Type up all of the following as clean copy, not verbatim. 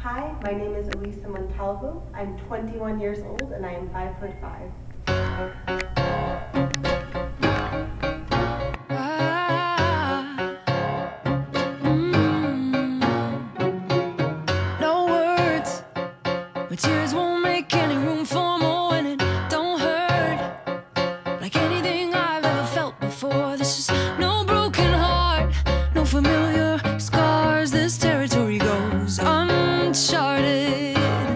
Hi, my name is Elisa Montalvo. I'm 21 years old and I am 5'5". No words, but tears won't make any room for more, and it don't hurt like anything I've ever felt before. This is no broken heart, no familiar scars. This territory goes uncharted.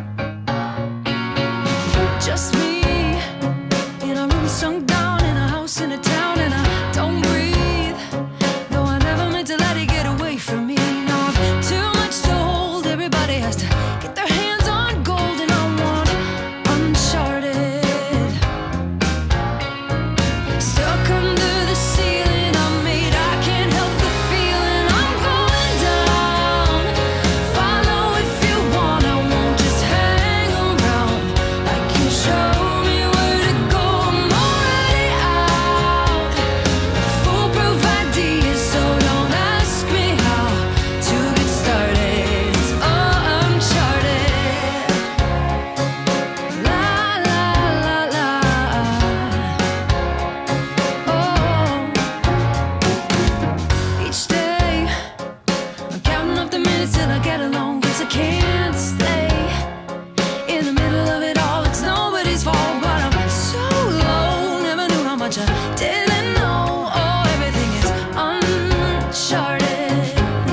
Just me in a room sunk down in a house in a town, and I don't breathe. Though I never meant to let it get away from me. Now I've too much to hold. Everybody has to get their hands on gold, and I want uncharted. Stuck under the ceiling I made, I can't help the feeling I'm going down. Follow if you want, I won't just hang around. Like you show me where to go, I'm already out. A foolproof idea, so don't ask me how to get started. It's uncharted. La la la la. Oh, each day I'm counting up the minutes till I get along, 'cause I can't stay in the middle of it all. It's nobody's fault, but I'm so low. Never knew how much I didn't know. Oh, everything is uncharted.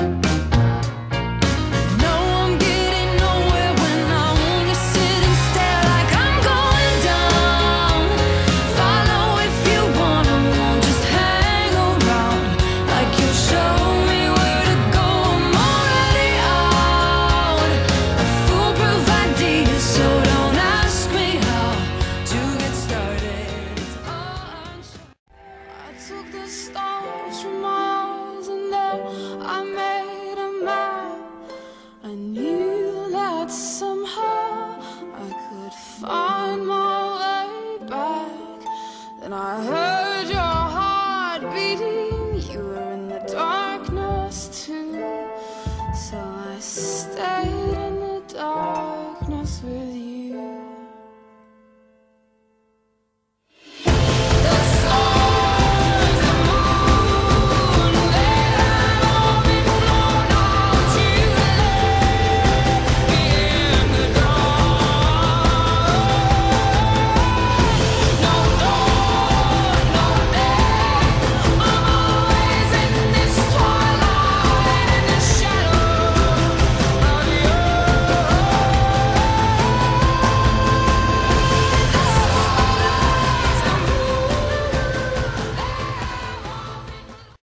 No, I'm getting nowhere when I only sit and stare like I'm going down. Follow if you want, I won't just hang around. Like you show me where to go, I'm already out. A foolproof idea, so don't ask me how to get started. It's uncharted. I took the stars from my eyes and then I made a map. I knew that somehow I could find my way back. Then I